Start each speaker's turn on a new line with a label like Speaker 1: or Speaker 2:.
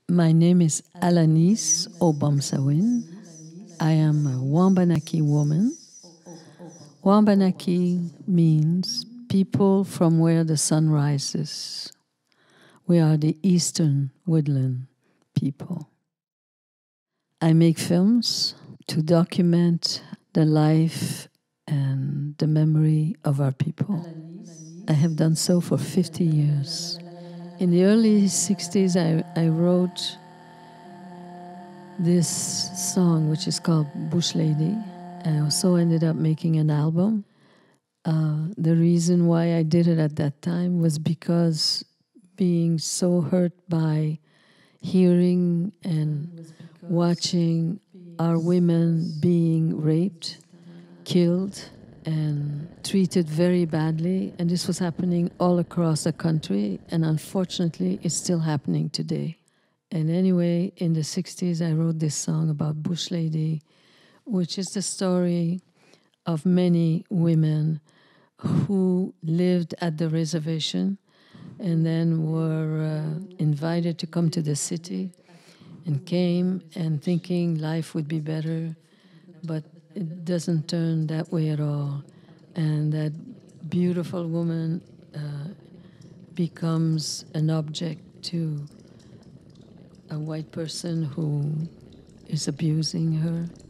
Speaker 1: My name is Alanis Obamsawin. I am a Wabanaki woman. Wabanaki means people from where the sun rises. We are the Eastern Woodland people. I make films to document the life and the memory of our people. I have done so for 50 years. In the early 60s, I wrote this song, which is called Bush Lady. I also ended up making an album. The reason why I did it at that time was because being so hurt by hearing and watching our women being raped, killed, and treated very badly. And this was happening all across the country, and unfortunately, it's still happening today. And anyway, in the 60s, I wrote this song about Bush Lady, which is the story of many women who lived at the reservation and then were invited to come to the city and came and thinking life would be better, but it doesn't turn that way at all. And that beautiful woman becomes an object to a white person who is abusing her.